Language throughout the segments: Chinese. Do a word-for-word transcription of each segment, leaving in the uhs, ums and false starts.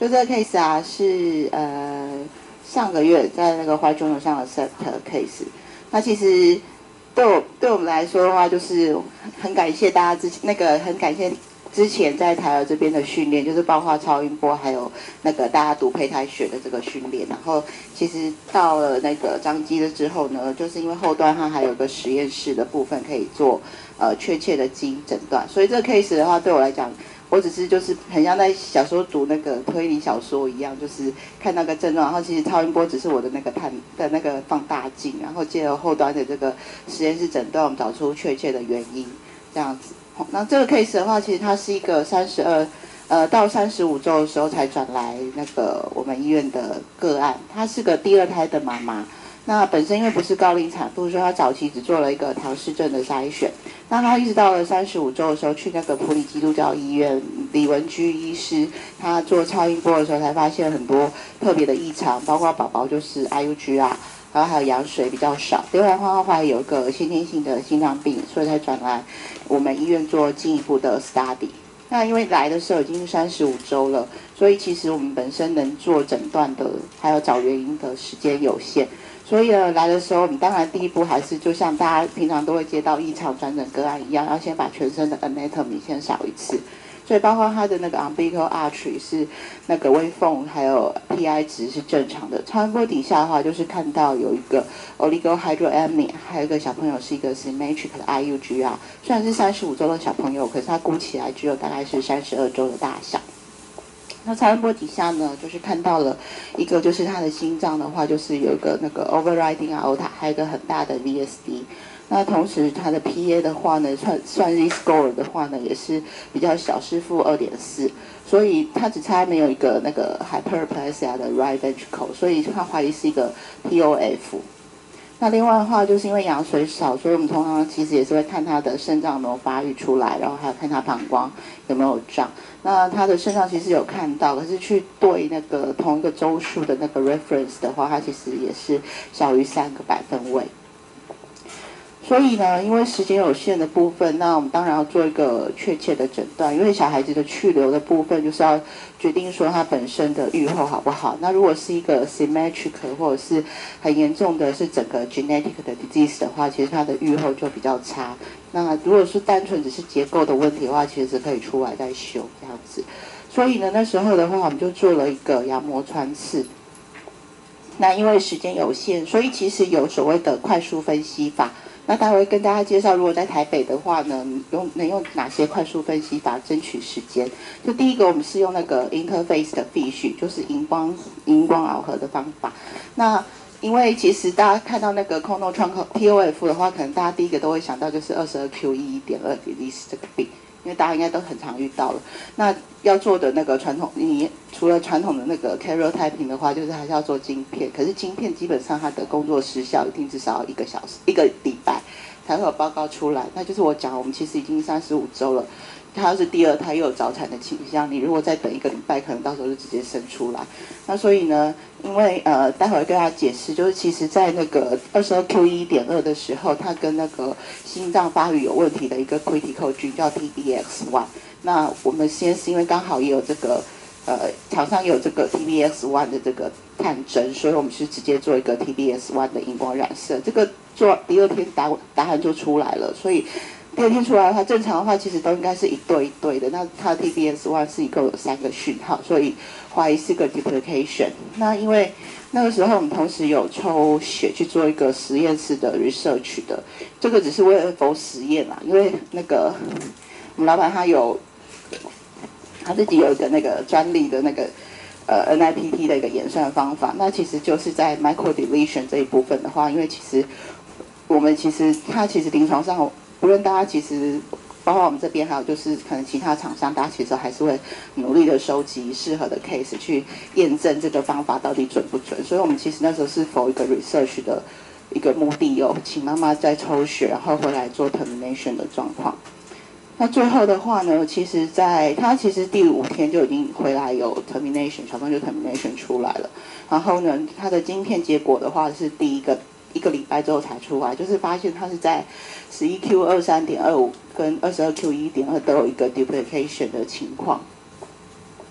就这个 case 啊，是呃上个月在那个 White Journal 上的 set case。那其实对我对我们来说的话，就是很感谢大家之前那个很感谢之前在台儿这边的训练，就是包括超音波，还有那个大家读胚胎学的这个训练。然后其实到了那个张基的之后呢，就是因为后端它还有个实验室的部分可以做呃确切的基因诊断，所以这个 case 的话对我来讲。我只是就是很像在小时候读那个推理小说一样，就是看那个症状，然后其实超音波只是我的那个探的那个放大镜，然后借由后端的这个实验室诊断，我们找出确切的原因，这样子。那这个 case 的话，其实它是一个三十二呃到三十五周的时候才转来那个我们医院的个案，她是个第二胎的妈妈。那本身因为不是高龄产妇，所以她早期只做了一个唐氏症的筛选。那她一直到了三十五周的时候，去那个普里基督教医院，李文居医师他做超音波的时候，才发现很多特别的异常，包括宝宝就是 I U G R， 然后还有羊水比较少。另外的话，还有一个先天性的心脏病，所以才转来我们医院做进一步的 study。那因为来的时候已经三十五周了，所以其实我们本身能做诊断的，还有找原因的时间有限。所以呢，来的时候，你当然第一步还是就像大家平常都会接到异常转诊个案一样，要先把全身的 anatomy 先扫一次。所以包括他的那个 umbilical artery 是那个微缝，还有 P I 值是正常的。超音波底下的话，就是看到有一个 oligohydramnion， 还有一个小朋友是一个 symmetric 的 I U G R， 虽然是三十五周的小朋友，可是他估起来只有大概是三十二周的大小。那超音波底下呢，就是看到了一个，就是他的心脏的话，就是有一个那个 overriding aorta， 还有一个很大的 V S D。那同时他的 P A 的话呢，算算 Z score 的话呢，也是比较小，是负 二点四， 所以他只差没有一个那个 hyperplasia 的 right ventricle， 所以他怀疑是一个 P O F。那另外的话，就是因为羊水少，所以我们通常其实也是会看他的肾脏有没有发育出来，然后还有看他膀胱有没有胀。那他的肾脏其实有看到，可是去对那个同一个周数的那个 reference 的话，它其实也是小于三个百分位。所以呢，因为时间有限的部分，那我们当然要做一个确切的诊断。因为小孩子的去留的部分，就是要决定说他本身的预后好不好。那如果是一个 symmetric 或者是很严重的是整个 genetic 的 disease 的话，其实他的预后就比较差。那如果是单纯只是结构的问题的话，其实可以出来再修这样子。所以呢，那时候的话，我们就做了一个羊膜穿刺。那因为时间有限，所以其实有所谓的快速分析法。那待会跟大家介绍，如果在台北的话呢，用能用哪些快速分析法争取时间？就第一个，我们是用那个 interface 的 fish， 就是荧光荧光螯合的方法。那因为其实大家看到那个 coronal trunk T O F 的话，可能大家第一个都会想到就是 二十二 Q 一点二 disease 这个病。因为大家应该都很常遇到了。那要做的那个传统，你除了传统的那个 karyotyping 的话，就是还是要做晶片。可是晶片基本上它的工作时效一定至少要一个小时、一个礼拜才会有报告出来。那就是我讲，我们其实已经三十五周了。他要是第二胎又有早产的倾向，你如果再等一个礼拜，可能到时候就直接生出来。那所以呢，因为呃，待会儿跟大家解释，就是其实在那个 二十二 Q 一点二 的时候，它跟那个心脏发育有问题的一个 critical gene 叫 T B X 一。那我们先是因为刚好也有这个呃厂商也有这个 T B X 一 的这个探针，所以我们是直接做一个 T B X 一 的荧光染色。这个做第二天答答案就出来了，所以。第二天出来的话，正常的话其实都应该是一对一对的。那它的 T B X 一 是一共有三个讯号，所以怀疑是个 duplication。那因为那个时候我们同时有抽血去做一个实验室的 research 的，这个只是为了否实验啦，因为那个我们老板他有他自己有一个那个专利的那个呃 N I P T 的一个演算方法。那其实就是在 micro deletion 这一部分的话，因为其实我们其实它其实临床上。无论大家其实，包括我们这边，还有就是可能其他厂商，大家其实还是会努力的收集适合的 case 去验证这个方法到底准不准。所以我们其实那时候是 for 一个 research 的一个目的有请妈妈再抽血，然后回来做 termination 的状况。那最后的话呢，其实在他其实第五天就已经回来有 termination， 小朋友就 termination 出来了。然后呢，他的晶片结果的话是第一个。一个礼拜之后才出来，就是发现它是在 十一 Q 二十三点二五 跟 二十二 Q 一点二 都有一个 duplication 的情况。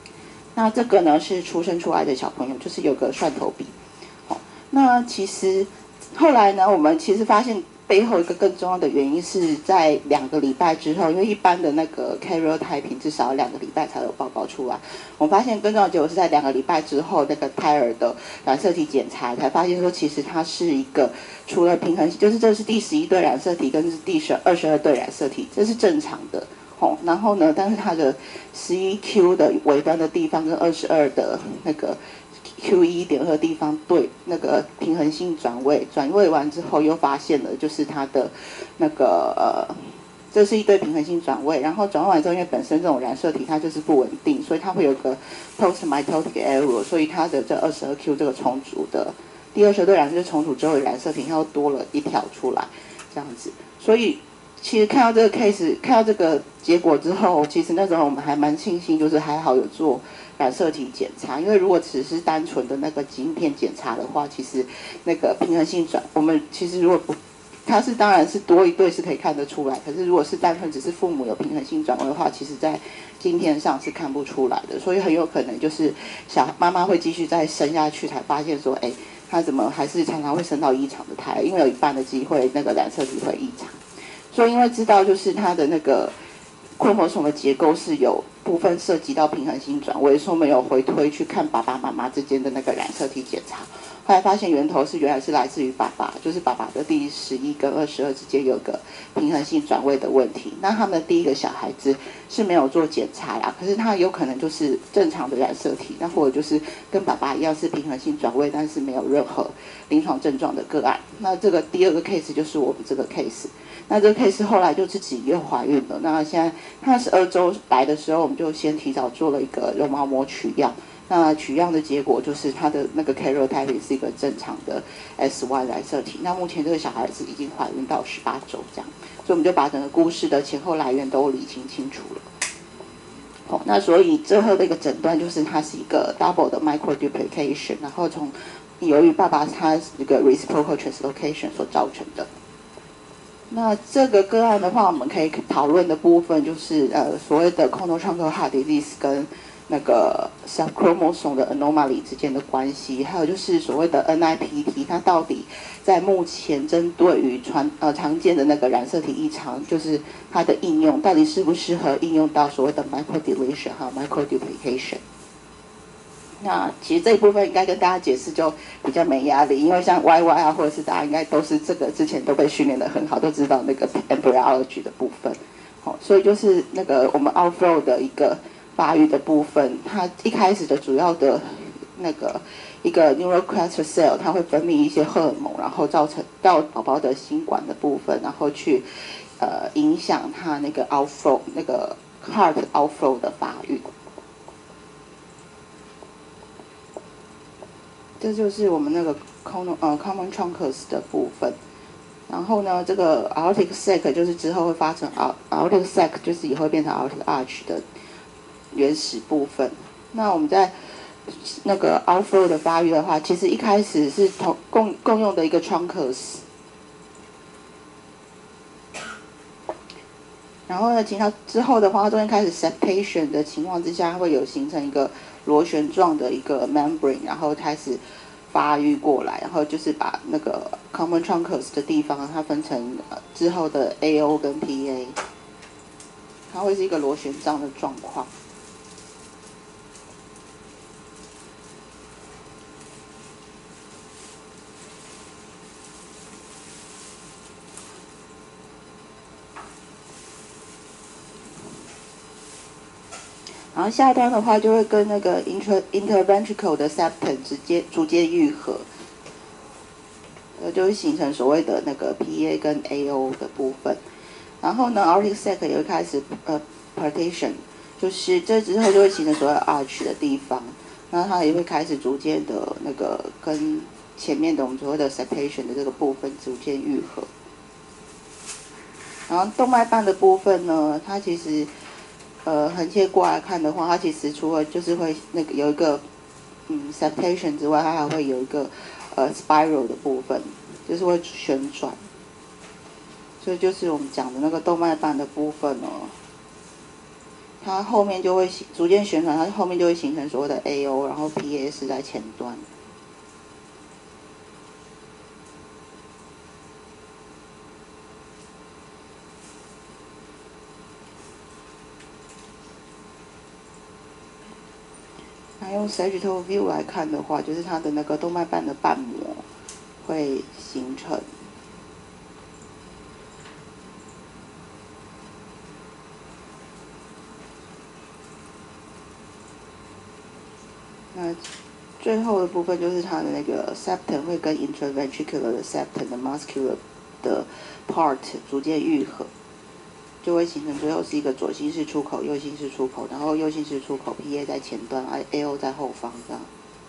那这个呢是出生出来的小朋友，就是有个蒜头鼻。哦，那其实后来呢，我们其实发现背后一个更重要的原因是在两个礼拜之后，因为一般的那个 karyotyping 至少两个礼拜才有报告出来。我们发现更重要的结果是在两个礼拜之后，那个胎儿的染色体检查才发现说，其实它是一个除了平衡，就是这是第十一对染色体跟是第十二十二对染色体，这是正常的。哦，然后呢，但是它的十一 Q 的尾端的地方跟二十二的那个 Q 一点二地方对那个平衡性转位，转位完之后又发现了就是它的那个呃，这是一对平衡性转位，然后转位完之后，因为本身这种染色体它就是不稳定，所以它会有个 post mitotic error， 所以它的这二十二 Q 这个重组的第二十对染色重组之后的染色体又多了一条出来，这样子，所以。其实看到这个 case， 看到这个结果之后，其实那时候我们还蛮庆幸，就是还好有做染色体检查，因为如果只是单纯的那个基因片检查的话，其实那个平衡性转，我们其实如果不，它是当然是多一对是可以看得出来，可是如果是单纯只是父母有平衡性转位的话，其实在基因片上是看不出来的，所以很有可能就是小妈妈会继续再生下去，才发现说，哎，她怎么还是常常会生到异常的胎，因为有一半的机会那个染色体会异常。所以因为知道就是它的那个困惑虫的结构是有部分涉及到平衡性转位，所以我们有回推去看爸爸妈妈之间的那个染色体检查，后来发现源头是原来是来自于爸爸，就是爸爸的第十一跟二十二之间有个平衡性转位的问题。那他们的第一个小孩子是没有做检查啦，可是他有可能就是正常的染色体，那或者就是跟爸爸一样是平衡性转位，但是没有任何临床症状的个案。那这个第二个 case 就是我们这个 case。那这个 case 后来就自己又怀孕了。那现在她十二周来的时候，我们就先提早做了一个绒毛膜取样。那取样的结果就是她的那个 karyotype 是一个正常的 S Y 染色体。那目前这个小孩子已经怀孕到十八周这样，所以我们就把整个故事的前后来源都理清清楚了。哦，那所以最后的一个诊断就是它是一个 double 的 microduplication， 然后从由于爸爸他这个 reciprocal translocation 所造成的。那这个个案的话，我们可以讨论的部分就是呃所谓的 chromosomal heart disease 跟那个 subchromosome 的 anomaly 之间的关系，还有就是所谓的 N I P T， 它到底在目前针对于传呃常见的那个染色体异常，就是它的应用到底适不适合应用到所谓的 microdeletion 还有 microduplication。那其实这一部分应该跟大家解释就比较没压力，因为像 Y Y 啊，或者是大家应该都是这个之前都被训练得很好，都知道那个 embryology 的部分。好，所以就是那个我们 outflow 的一个发育的部分，它一开始的主要的那个一个 neural cluster cell， 它会分泌一些荷尔蒙，然后造成到宝宝的心管的部分，然后去呃影响它那个 outflow 那个 heart outflow 的发育。这就是我们那个 common 呃 common truncus 的部分，然后呢，这个 aortic sac 就是之后会发成 aortic sac， 就是也会变成 aortic arch 的原始部分。那我们在那个 outflow 的发育的话，其实一开始是同共共用的一个 truncus， 然后呢，其他之后的话，中间开始 septation 的情况之下，会有形成一个螺旋状的一个 membrane， 然后开始发育过来，然后就是把那个 common truncus 的地方，它分成、呃、之后的 A O 跟 P A， 它会是一个螺旋状的状况。然后下一段的话就会跟那个 inter interventricle 的 septum 直接逐渐愈合，呃，就会形成所谓的那个 P A 跟 A O 的部分。然后呢 aortic sac 也会开始呃 partition， 就是这之后就会形成所谓 arch 的地方，然后它也会开始逐渐的那个跟前面的我们所谓的 septation 的这个部分逐渐愈合。然后动脉瓣的部分呢，它其实呃横切过来看的话，它其实除了就是会那个有一个嗯 septation 之外，它还会有一个呃 spiral 的部分，就是会旋转。所以就是我们讲的那个动脉瓣的部分哦， 它后面就会逐渐旋转，它后面就会形成所谓的 A O， 然后 P A 是在前端。那用 Sagittal View 来看的话，就是它的那个动脉瓣的瓣膜会形成。那最后的部分就是它的那个 septum 会跟 intraventricular 的 septum 的 muscular 的 part 逐渐愈合，就会形成最后是一个左心室出口、右心室出口，然后右心室出口 P A 在前端 ，A O 在后方这样。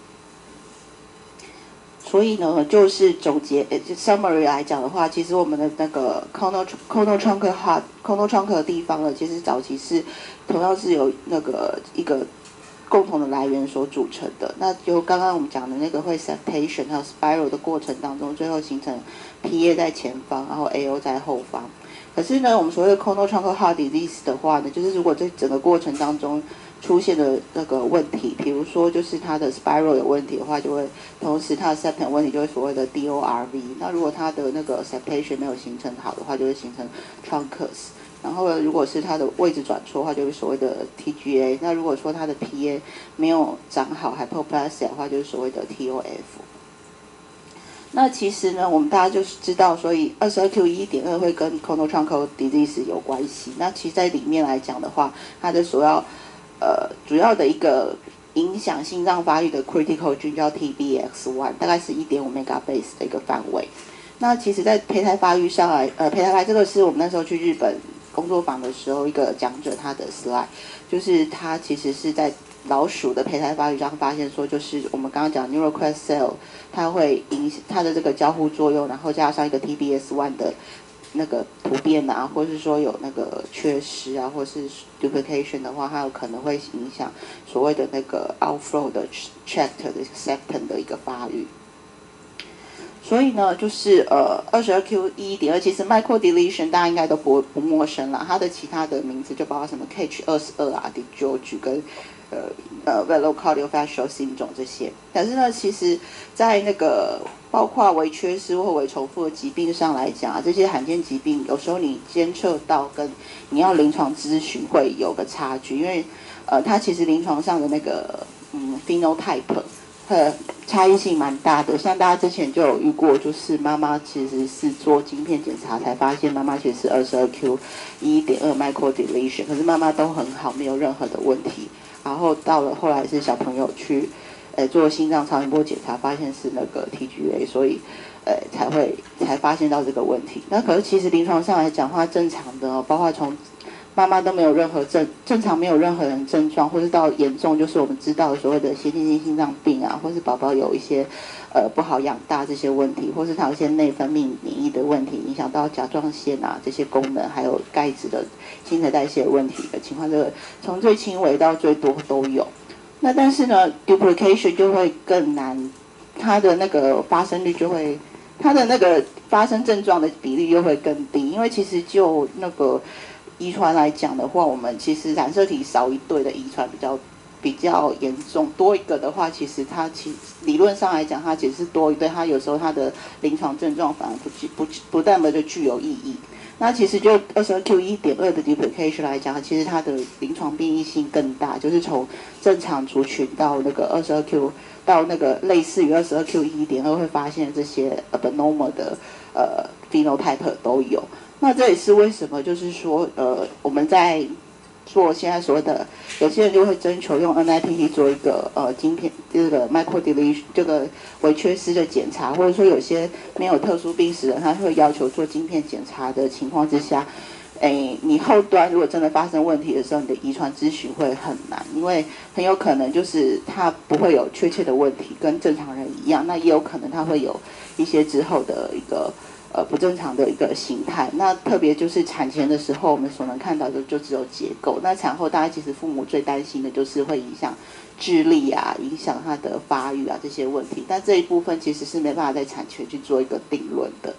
所以呢，就是总结，呃，summary 来讲的话，其实我们的那个 cono cono trunk heart cono trunk 的地方呢，其实早期是同样是由那个一个共同的来源所组成的。那就刚刚我们讲的那个会 septation 还有 spiral 的过程当中，最后形成 P A 在前方，然后 A O 在后方。可是呢，我们所谓的 cono trunk heart disease 的话呢，就是如果在整个过程当中出现的那个问题，比如说就是它的 spiral 有问题的话，就会同时它的 septum 问题就会所谓的 D O R V。那如果它的那个 septation 没有形成好的话，就会形成 truncus。然后如果是它的位置转错的话，就是所谓的 T G A。那如果说它的 P A 没有长好 hypoplasia 的话，就是所谓的 T O F。那其实呢，我们大家就是知道，所以 二十二 Q 一点二 会跟 cono trunk disease 有关系。那其实在里面来讲的话，它的所要呃主要的一个影响心脏发育的 critical gene 叫 T B X 一， 大概是 一点五 megabase 的一个范围。那其实在胚胎发育上来，呃，胚胎发育这个是我们那时候去日本工作坊的时候，一个讲者他的 slide， 就是他其实是在老鼠的胚胎发育上发现说，就是我们刚刚讲 neuroquest cell， 它会影响它的这个交互作用，然后加上一个 T B S 一 的那个突变啊，或是说有那个缺失啊，或是 duplication 的话，它有可能会影响所谓的那个 outflow 的 tract 的 septum 的一个发育。所以呢，就是呃 二十二 Q 一点二， 其实 microdeletion 大家应该都不不陌生啦，它的其他的名字就包括什么 K H 二十二啊 D George 跟呃呃 velocardiofacial syndrome 这些。但是呢，其实在那个包括微缺失或微重复的疾病上来讲啊，这些罕见疾病有时候你监测到跟你要临床咨询会有个差距，因为呃它其实临床上的那个嗯 phenotype呃，差异性蛮大的。像大家之前就有遇过，就是妈妈其实是做晶片检查才发现妈妈其实是 二十二 Q 一点二 microdeletion， 可是妈妈都很好，没有任何的问题。然后到了后来是小朋友去，呃，做心脏超音波检查，发现是那个 T G A， 所以呃才会才发现到这个问题。那可是其实临床上来讲话，正常的哦，包括从妈妈都没有任何症，正常没有任何人症状，或是到严重，就是我们知道的所谓的先天性心脏病啊，或是宝宝有一些呃不好养大这些问题，或是他有一些内分泌免疫的问题，影响到甲状腺啊这些功能，还有钙质的新陈代谢问题的情况，这个从最轻微到最多都有。那但是呢 ，duplication 就会更难，它的那个发生率就会，它的那个发生症状的比例又会更低，因为其实就那个遗传来讲的话，我们其实染色体少一对的遗传比较比较严重，多一个的话，其实它其理论上来讲，它其实是多一对，它有时候它的临床症状反而不具不不那么的具有意义。那其实就 二十二 Q 一点二 的 duplication 来讲，其实它的临床变异性更大，就是从正常族群到那个 二十二 Q 到那个类似于 二十二 Q 一点二 会发现这些 abnormal 的呃 phenotype 都有。那这也是为什么，就是说，呃，我们在做现在所谓的，有些人就会征求用 N I P T 做一个呃晶片这个 microdeletion 这个微缺失的检查，或者说有些没有特殊病史的人，他会要求做晶片检查的情况之下，哎，你后端如果真的发生问题的时候，你的遗传咨询会很难，因为很有可能就是他不会有确切的问题，跟正常人一样，那也有可能他会有一些之后的一个。呃，不正常的一个形态。那特别就是产前的时候，我们所能看到的就只有结构。那产后，大家其实父母最担心的就是会影响智力啊，影响他的发育啊这些问题。但这一部分其实是没办法在产前去做一个定论的。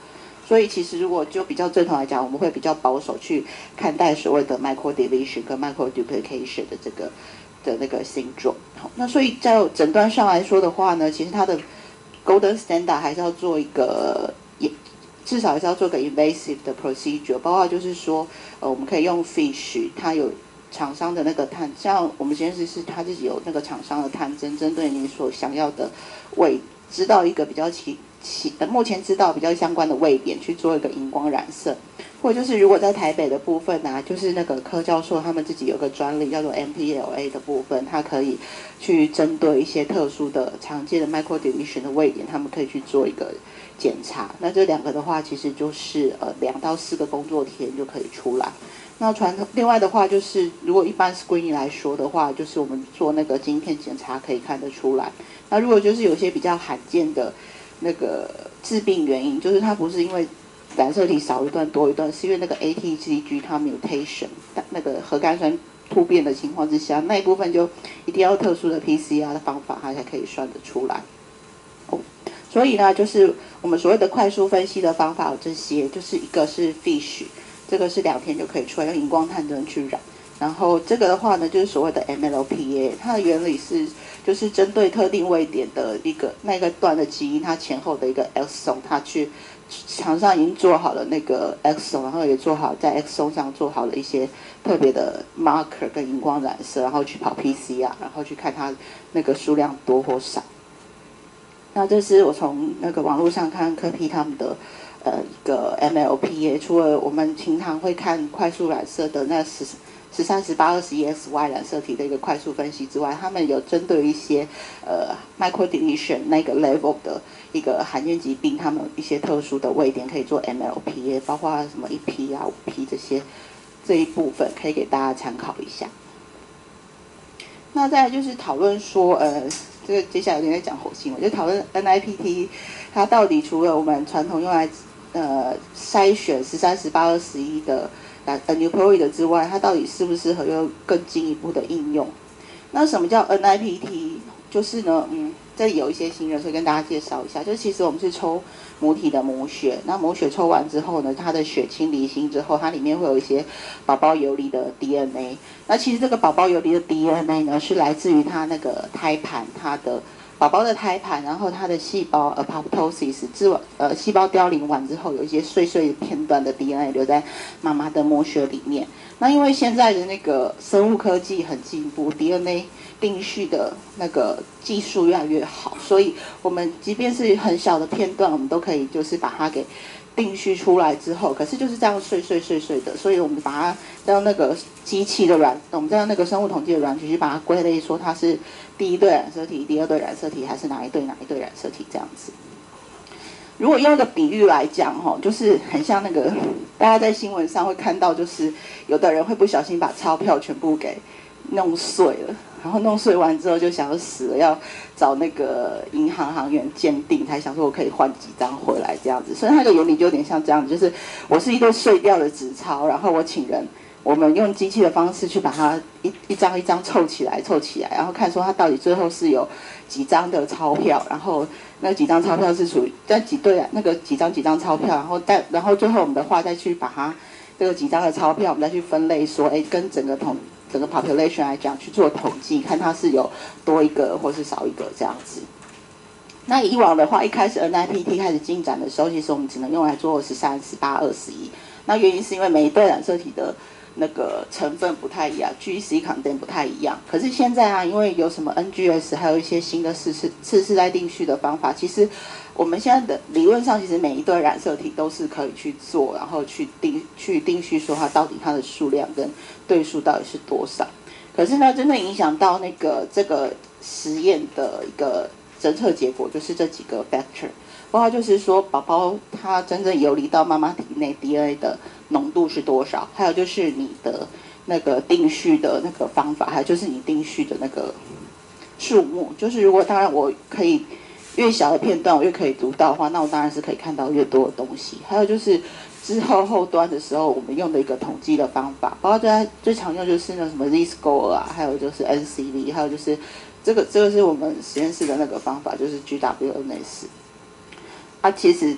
所以其实如果就比较正统来讲，我们会比较保守去看待所谓的 micro deletion 跟 micro duplication 的这个的那个 syndrome。好，那所以在诊断上来说的话呢，其实它的 golden standard 还是要做一个，也至少还是要做个 invasive 的 procedure， 包括就是说，呃，我们可以用 fish， 它有厂商的那个探，像我们实验室是它自己有那个厂商的探针，针对你所想要的位，知道一个比较其其呃目前知道比较相关的位点去做一个荧光染色，或者就是如果在台北的部分啊，就是那个柯教授他们自己有个专利叫做 M P L A 的部分，它可以去针对一些特殊的常见的 micro deletion 的位点，他们可以去做一个检查。那这两个的话，其实就是呃两到四个工作天就可以出来。那传统另外的话，就是如果一般 screening 来说的话，就是我们做那个晶片检查可以看得出来。那如果就是有些比较罕见的那个致病原因，就是它不是因为染色体少一段多一段，是因为那个 A T C G 它 mutation 那个核苷酸突变的情况之下，那一部分就一定要特殊的 P C R 的方法，它才可以算得出来。哦，所以呢，就是我们所谓的快速分析的方法有这些，就是一个是 fish， 这个是两天就可以出来，用荧光探针去染。然后这个的话呢，就是所谓的 M L P A， 它的原理是就是针对特定位点的一个那个段的基因，它前后的一个 exon， 它去厂商已经做好了那个 exon， 然后也做好在 exon 上做好了一些特别的 marker 跟荧光染色，然后去跑 P C R， 然后去看它那个数量多或少。那这是我从那个网络上看科批他们的呃一个 M L P A， 除了我们平常会看快速染色的那十十三、十八、二十一 S Y 染色体的一个快速分析之外，他们有针对一些呃 micro deletion 那个 level 的一个罕见疾病，他们有一些特殊的位点可以做 M L P A， 包括什么一 P 啊、五 P 这些这一部分可以给大家参考一下。那再来就是讨论说，呃，这个接下来有点在讲火星，我就讨论 N I P T， 它到底除了我们传统用来呃筛选十三、十八、二十一的aneuploid 之外，它到底适不适合有更进一步的应用？那什么叫 N I P T？ 就是呢，嗯，这里有一些新人，所以跟大家介绍一下。就是其实我们是抽母体的母血，那母血抽完之后呢，它的血清离心之后，它里面会有一些宝宝游离的 D N A。那其实这个宝宝游离的 D N A 呢，是来自于它那个胎盘，它的宝宝的胎盘，然后它的细胞 apoptosis 自呃细胞凋零完之后，有一些碎碎片段的 D N A 留在妈妈的母血里面。那因为现在的那个生物科技很进步 ，D N A 定序的那个技术越来越好，所以我们即便是很小的片段，我们都可以就是把它给定序出来之后，可是就是这样碎碎碎碎的，所以我们把它再用那个机器的软，我们再用那个生物统计的软体去把它归类，说它是第一对染色体、第二对染色体，还是哪一对哪一对染色体这样子。如果用一个比喻来讲，哈，就是很像那个大家在新闻上会看到，就是有的人会不小心把钞票全部给弄碎了，然后弄碎完之后就想要死了，要找那个银行行员鉴定，才想说我可以换几张回来这样子。所以它的原理就有点像这样子，就是我是一堆碎掉的纸钞，然后我请人，我们用机器的方式去把它一一张一张凑起来，凑起来，然后看说它到底最后是有几张的钞票，然后那几张钞票是属于在几对那个几张几张钞票，然后再然后最后我们的话再去把它这个几张的钞票，我们再去分类说，哎，跟整个统整个 population 来讲去做统计，看它是有多一个或是少一个这样子。那以往的话，一开始 N I P T 开始进展的时候，其实我们只能用来做十三、十八、二十一。那原因是因为每一对染色体的那个成分不太一样 ，G C content 不太一样。可是现在啊，因为有什么 N G S， 还有一些新的次世次世代定序的方法，其实我们现在的理论上，其实每一对染色体都是可以去做，然后去定去定序说它到底它的数量跟对数到底是多少。可是呢，真正影响到那个这个实验的一个侦测结果，就是这几个 factor。包括就是说，宝宝他真正游离到妈妈体内 D N A 的浓度是多少，还有就是你的那个定序的那个方法，还有就是你定序的那个数目。就是如果当然我可以越小的片段我越可以读到的话，那我当然是可以看到越多的东西。还有就是之后后端的时候，我们用的一个统计的方法，包括最最常用就是那什么 Z-score 啊，还有就是 N C V， 还有就是这个这个是我们实验室的那个方法，就是 G W N S。啊，其实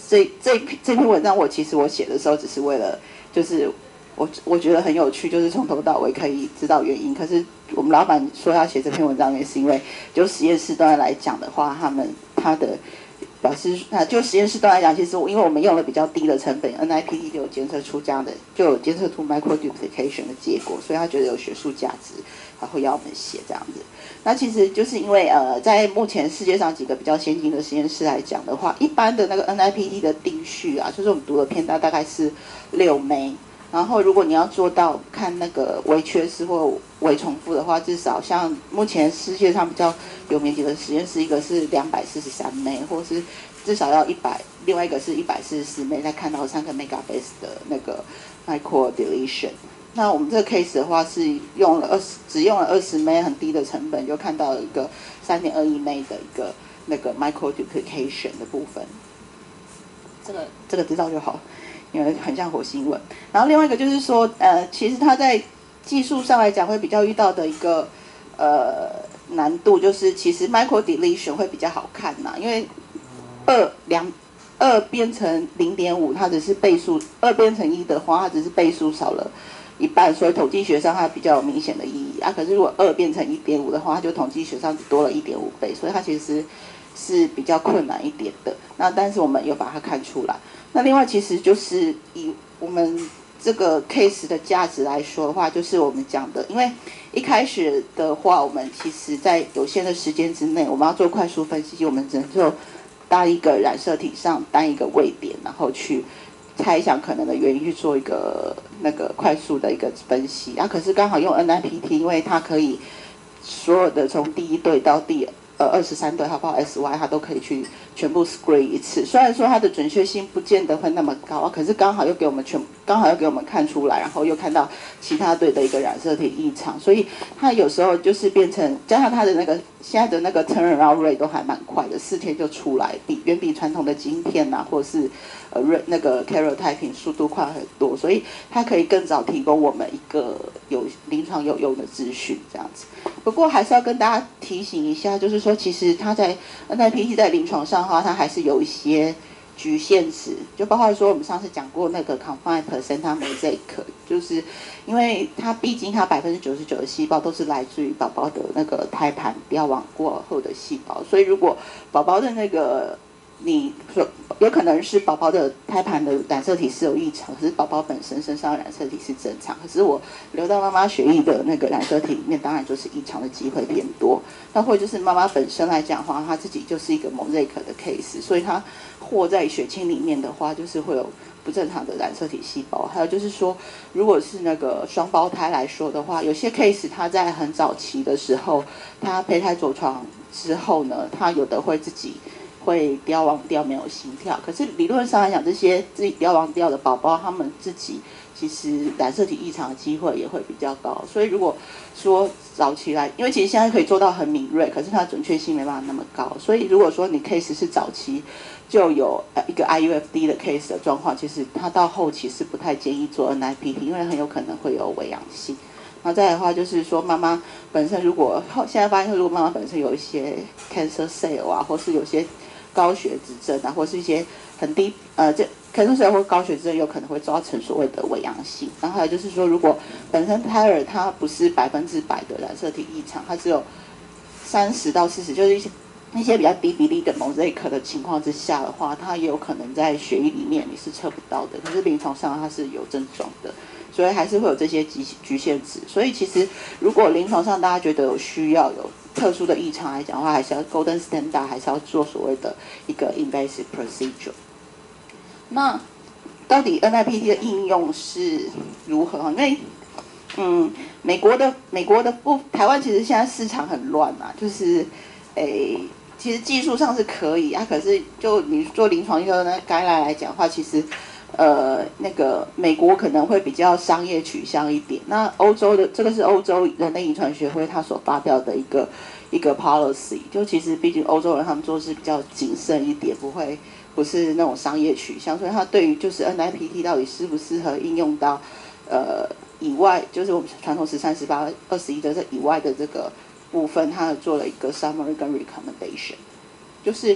这这这篇文章我其实我写的时候只是为了就是我我觉得很有趣，就是从头到尾可以知道原因。可是我们老板说要写这篇文章，也是因为就实验室端来讲的话，他们他的表示啊，就实验室端来讲，其实因为我们用了比较低的成本 ，N I P T 就有监测出这样的，就有监测出 microduplication 的结果，所以他觉得有学术价值，他会要我们写这样子。那其实就是因为呃，在目前世界上几个比较先进的实验室来讲的话，一般的那个 N I P T 的定序啊，就是我们读的片段大概是六枚。然后，如果你要做到看那个微缺失或微重复的话，至少像目前世界上比较有名几个实验室，一个是两百四十三枚，或是至少要一百，另外一个是一百四十四枚，再看到三个 megabase 的那个 micro deletion。那我们这个 case 的话是用了二十，只用了二十枚，很低的成本就看到一个三点二一枚的一个那个 micro duplication 的部分。这个这个知道就好。因为很像火星文，然后另外一个就是说，呃，其实它在技术上来讲会比较遇到的一个呃难度，就是其实 micro deletion 会比较好看呐，因为二两二变成零点五，它只是倍数；二变成一的话，它只是倍数少了一半，所以统计学上它比较有明显的意义啊。可是如果二变成一点五的话，它就统计学上只多了一点五倍，所以它其实是比较困难一点的。那但是我们有把它看出来。那另外其实就是以我们这个 case 的价值来说的话，就是我们讲的，因为一开始的话，我们其实在有限的时间之内，我们要做快速分析，我们只能做单一个染色体上单一个位点，然后去猜想可能的原因，去做一个那个快速的一个分析。啊，可是刚好用 N I P T， 因为它可以所有的从第一对到第呃二十三对，还包括 S Y， 它都可以去全部 screen 一次。虽然说它的准确性不见得会那么高，可是刚好又给我们全刚好又给我们看出来，然后又看到其他队的一个染色体异常，所以它有时候就是变成加上它的那个现在的那个 turnaround rate 都还蛮快的，四天就出来，比远比传统的晶片啊，或者是呃那个 karyotyping 速度快很多，所以它可以更早提供我们一个有临床有用的资讯这样子。不过还是要跟大家提醒一下，就是说其实它在 N I P T 在临床上的话，它还是有一些局限值，就包括说我们上次讲过那个 confined placenta mosaic， 就是因为它毕竟它百分之九十九的细胞都是来自于宝宝的那个胎盘凋亡过后的细胞，所以如果宝宝的那个你说有可能是宝宝的胎盘的染色体是有异常，可是宝宝本身身上的染色体是正常，可是我流到妈妈血液的那个染色体里面，当然就是异常的机会变多。那或者就是妈妈本身来讲的话，她自己就是一个 mosaic 的 case， 所以她或在血清里面的话，就是会有不正常的染色体细胞。还有就是说，如果是那个双胞胎来说的话，有些 case 它在很早期的时候，它胚胎着床之后呢，它有的会自己会凋亡掉，没有心跳。可是理论上来讲，这些自己凋亡掉的宝宝，他们自己其实染色体异常的机会也会比较高。所以如果说早期来，因为其实现在可以做到很敏锐，可是它准确性没办法那么高。所以如果说你 case 是早期就有一个 I U F D 的 case 的状况，其实它到后期是不太建议做 N I P T， 因为很有可能会有伪阳性。然后再来的话就是说，妈妈本身如果现在发现，如果妈妈本身有一些 cancer cell 啊，或是有些高血脂症啊，或是一些很低呃，这 cancer cell 或高血脂症有可能会造成所谓的伪阳性。然后还有就是说，如果本身胎儿它不是百分之百的染色体异常，它只有三十到四十，就是一些一些比较低比例的 mosaic 的情况之下的话，它也有可能在血液里面你是测不到的，可是临床上它是有症状的。所以还是会有这些局限值，所以其实如果临床上大家觉得有需要有特殊的异常来讲的话，还是要 golden standard， 还是要做所谓的一个 invasive procedure。那到底 N I P T 的应用是如何？因为嗯，美国的美国的不，台湾其实现在市场很乱嘛，就是诶，其实技术上是可以啊，可是就你做临床用的概来来讲的话，其实。呃，那个美国可能会比较商业取向一点，那欧洲的这个是欧洲人类遗传学会他所发表的一个一个 policy， 就其实毕竟欧洲人他们做事比较谨慎一点，不会不是那种商业取向，所以他对于就是 N I P T 到底适不适合应用到呃以外，就是我们传统十三、十八、二十一的这以外的这个部分，他做了一个 summary 跟 recommendation， 就是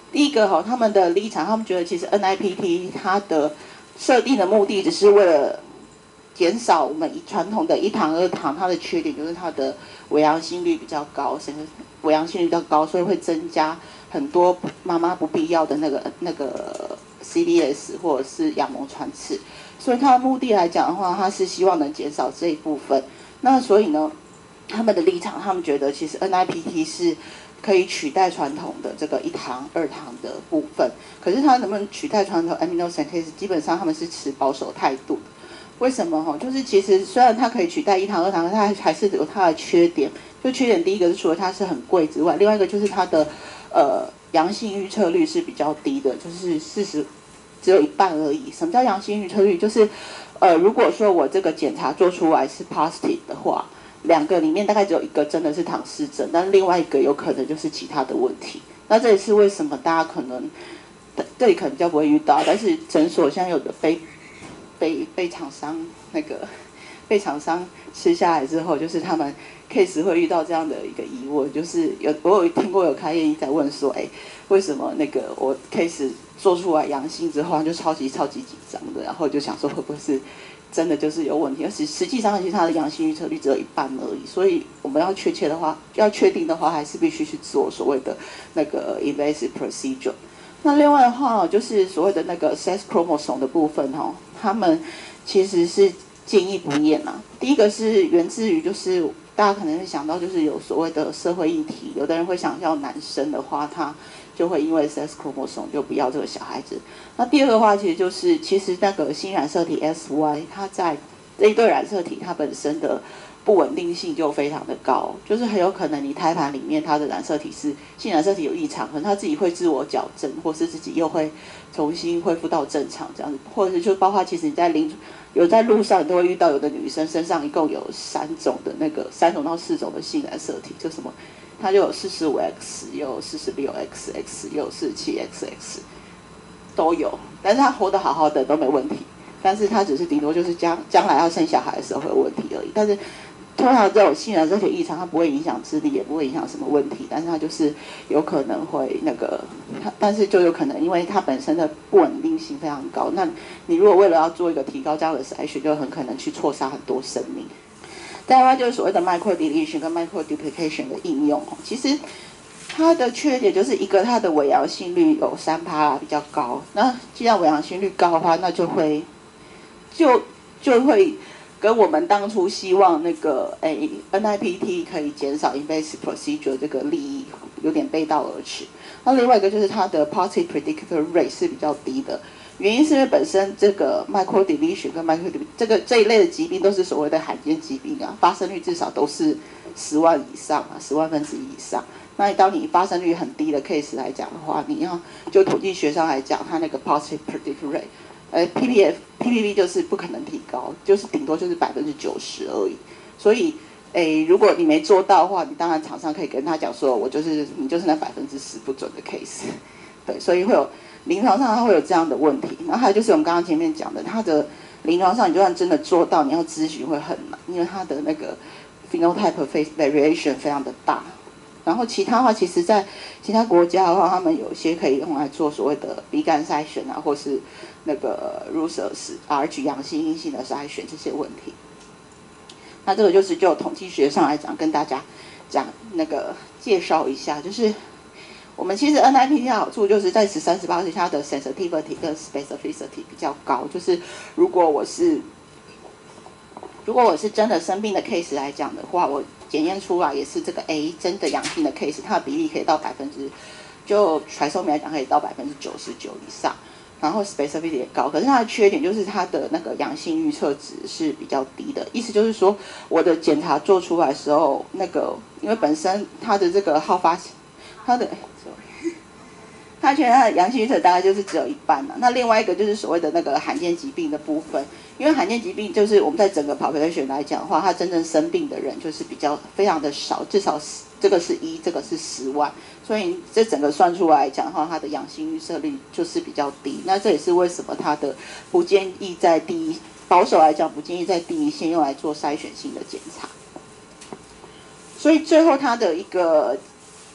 第一个哈，他们的立场，他们觉得其实 N I P T 它的设定的目的只是为了减少我们传统的一糖二糖，它的缺点就是它的伪阳性率比较高，甚至伪阳性率比较高，所以会增加很多妈妈不必要的那个那个 C D S 或者是羊膜穿刺。所以它的目的来讲的话，它是希望能减少这一部分。那所以呢，他们的立场，他们觉得其实 N I P T 是可以取代传统的这个一糖、二糖的部分，可是它能不能取代传统 aminosyntase， 基本上他们是持保守态度的。为什么哈？就是其实虽然它可以取代一糖、二糖，它还是有它的缺点。就缺点第一个是除了它是很贵之外，另外一个就是它的呃阳性预测率是比较低的，就是四十只有一半而已。什么叫阳性预测率？就是呃如果说我这个检查做出来是 positive 的话，两个里面大概只有一个真的是唐氏症，但另外一个有可能就是其他的问题。那这也是为什么大家可能这里可能比较不会遇到，但是诊所现在有的被被被厂商那个被厂商吃下来之后，就是他们 case 会遇到这样的一个疑问，就是有我有听过有开业医在问说，哎，为什么那个我 case 做出来阳性之后就超级超级紧张的，然后就想说会不会是真的就是有问题，而实实际上其实它的阳性预测率只有一半而已，所以我们要确切的话，要确定的话，还是必须去做所谓的那个 invasive procedure。那另外的话，就是所谓的那个 sex chromosome 的部分哈，他们其实是建议不验啊。第一个是源自于就是大家可能会想到就是有所谓的社会议题，有的人会想要男生的话，他就会因为 sex chromosome 就不要这个小孩子。那第二个话，其实就是其实那个新染色体 S Y， 它在这一对染色体它本身的不稳定性就非常的高，就是很有可能你胎盘里面它的染色体是性染色体有异常，可能它自己会自我矫正，或是自己又会重新恢复到正常这样子，或者是就包括其实你在临有在路上你都会遇到有的女生身上一共有三种的那个三种到四种的性染色体，就什么它就有四十五 X， 又有四十六 X X， 又有四十七 X X 都有，但是她活得好好的都没问题。但是它只是顶多就是将将来要生小孩的时候会有问题而已。但是通常这种性染色体异常，它不会影响智力，也不会影响什么问题，但是它就是有可能会那个，它但是就有可能因为它本身的不稳定性非常高，那你如果为了要做一个提高这样的筛选，就很可能去错杀很多生命。再来就是所谓的 micro deletion 跟 micro duplication 的应用，其实它的缺点就是一个它的伪阳性率有三趴比较高，那既然伪阳性率高的话，那就会就就会跟我们当初希望那个诶 N I P T 可以减少 invasive procedure 这个利益有点背道而驰。那另外一个就是它的 positive predictor rate 是比较低的，原因是因为本身这个 micro deletion 跟 micro deletion 这个这一类的疾病都是所谓的罕见疾病啊，发生率至少都是十万以上啊，十万分之一以上。那当你发生率很低的 case 来讲的话，你要就统计学上来讲，它那个 positive predictor rate。呃 ，P P F P P V 就是不可能提高，就是顶多就是百分之九十而已。所以，诶，如果你没做到的话，你当然厂商可以跟他讲说，我就是你就是那百分之十不准的 case。对，所以会有临床上它会有这样的问题。然后还有就是我们刚刚前面讲的，它的临床上你就算真的做到，你要咨询会很难，因为它的那个 phenotype variation 非常的大。然后其他的话，其实在其他国家的话，他们有些可以用来做所谓的鼻肝筛选啊，或是那个 Rhesus、Rh 阳性、阴性的筛选这些问题。那这个就是就统计学上来讲，跟大家讲那个介绍一下，就是我们其实 N I P T 的好处就是在十三、十八岁，它的 sensitivity 跟 specificity 比较高，就是如果我是如果我是真的生病的 case 来讲的话，我检验出来也是这个 A 真的阳性的 case， 它的比例可以到百分之，就传送来讲可以到百分之九十九以上，然后 specificity 也高，可是它的缺点就是它的那个阳性预测值是比较低的，意思就是说我的检查做出来的时候，那个因为本身它的这个好发，它的它觉得它的阳性预测大概就是只有一半了。那另外一个就是所谓的那个罕见疾病的部分，因为罕见疾病就是我们在整个 population 来讲的话，它真正生病的人就是比较非常的少，至少这个是一，这个是十万，所以这整个算出来讲的话，它的阳性预测率就是比较低。那这也是为什么它的不建议在第一，保守来讲不建议在第一线用来做筛选性的检查。所以最后它的一个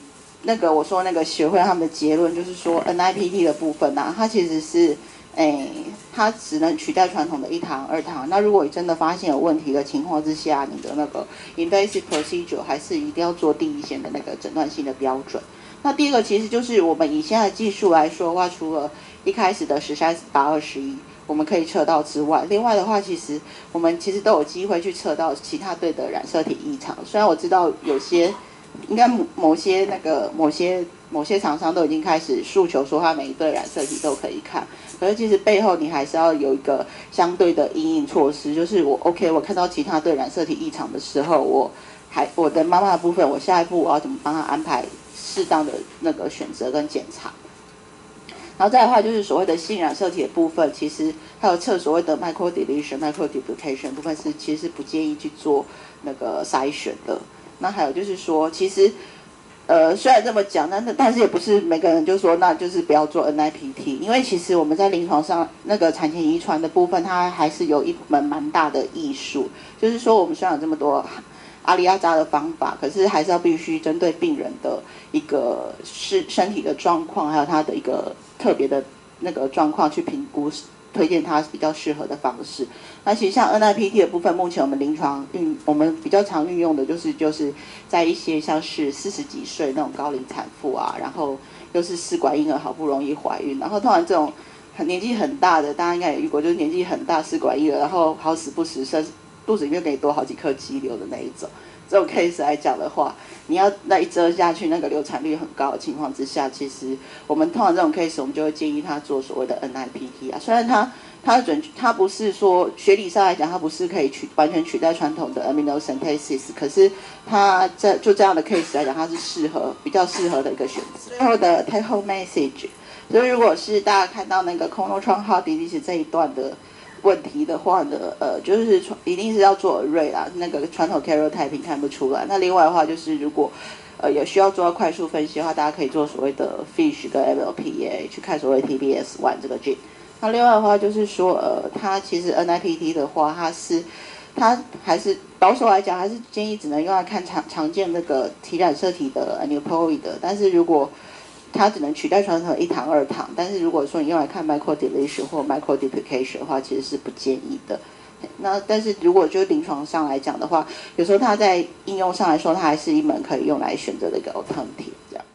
那个我说那个学会他们的结论就是说 N I P T 的部分啊，它其实是，诶，它只能取代传统的一堂、二堂。那如果你真的发现有问题的情况之下，你的那个 invasive procedure 还是一定要做第一线的那个诊断性的标准。那第一个其实就是我们以现在的技术来说的话，除了一开始的十三、十八、二十一。我们可以测到之外，另外的话，其实我们其实都有机会去测到其他队的染色体异常。虽然我知道有些，应该某某些那个某些某些厂商都已经开始诉求说，他每一对染色体都可以看，可是其实背后你还是要有一个相对的因应措施，就是我 OK， 我看到其他对染色体异常的时候，我还我的妈妈的部分，我下一步我要怎么帮他安排适当的那个选择跟检查。然后再来的话就是所谓的性染色体的部分，其实还有测所谓的 micro deletion、micro duplication 部分是其实是不建议去做那个筛选的。那还有就是说，其实呃虽然这么讲，但但是也不是每个人就说那就是不要做 N I P T， 因为其实我们在临床上那个产前遗传的部分，它还是有一门蛮大的艺术，就是说我们虽然有这么多阿里阿扎的方法，可是还是要必须针对病人的一个是身体的状况，还有他的一个特别的那个状况去评估，推荐他比较适合的方式。那其实像 N I P T 的部分，目前我们临床运我们比较常运用的就是就是在一些像是四十几岁那种高龄产妇啊，然后又是试管婴儿好不容易怀孕，然后通常这种很年纪很大的，大家应该也遇过，就是年纪很大试管婴儿，然后好死不死生肚子里面给你多好几颗肌瘤的那一种，这种 case 来讲的话，你要那一遮下去，那个流产率很高的情况之下，其实我们通常这种 case， 我们就会建议他做所谓的 N I P T 啊。虽然他他准，他不是说学理上来讲，他不是可以取完全取代传统的 amniocentesis， 可是他这就这样的 case 来讲，它是适合比较适合的一个选择。最后的 take home message， 所以如果是大家看到那个 coronal heart disease 这一段的问题的话呢，呃，就是一定是要做 array 啦，那个传统 karyotyping 看不出来。那另外的话就是，如果呃有需要做到快速分析的话，大家可以做所谓的 FISH 跟 M L P A 去看所谓 T B S 一 这个 gene。那另外的话就是说，呃，它其实 N I P T 的话，它是它还是保守来讲，还是建议只能用来看常常见那个体染色体的 aneuploid， 但是如果它只能取代传统一堂二堂，但是如果说你用来看 micro deletion 或 micro duplication 的话，其实是不建议的。那但是如果就临床上来讲的话，有时候它在应用上来说，它还是一门可以用来选择的一个 alternative 这样。